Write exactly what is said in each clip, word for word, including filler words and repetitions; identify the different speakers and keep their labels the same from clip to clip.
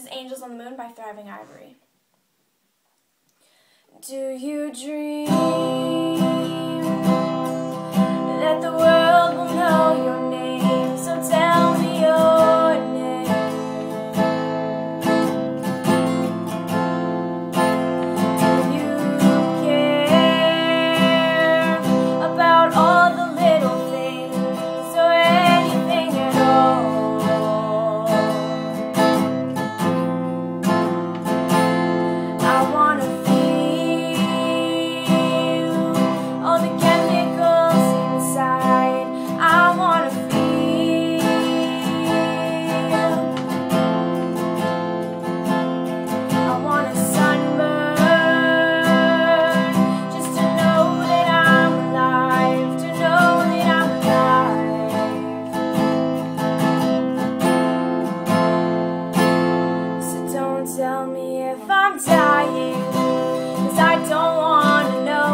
Speaker 1: is Angels on the Moon by Thriving Ivory. Do you dream that the world will know your name? So tell me your name. Do you care about all the little things or anything at all? I wanna all the chemicals inside, I wanna feel. I wanna sunburn just to know that I'm alive, to know that I'm alive. So don't tell me if I'm dying, 'cause I don't wanna know.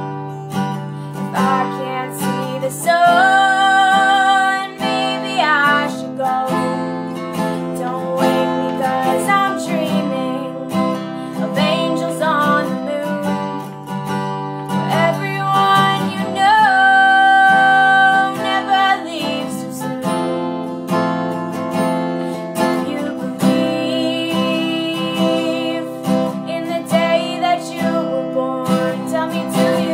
Speaker 1: I can't see the sun, maybe I should go. Don't wake me 'cause I'm dreaming of angels on the moon, where everyone you know never leaves too soon. Do you believe in the day that you were born? Tell me, do you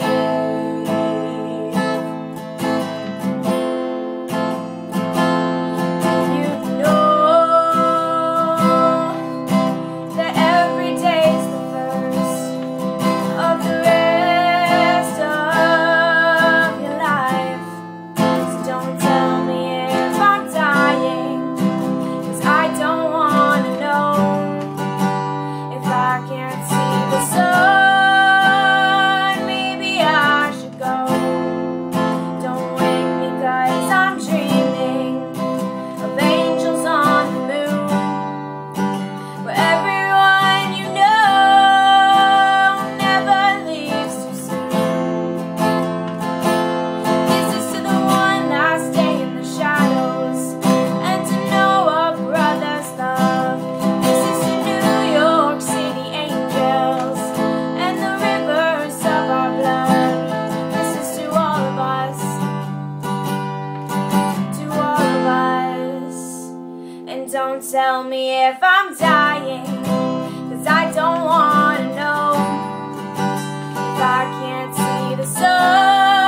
Speaker 1: Don't tell me if I'm dying, 'cause I don't wanna know. If I can't see the sun,